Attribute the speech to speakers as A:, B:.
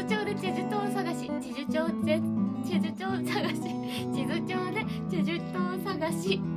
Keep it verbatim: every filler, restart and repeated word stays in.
A: 帳でチェジュ島探し、チェジュ町でチェジュ島探し、地図帳でチェジュ島探し。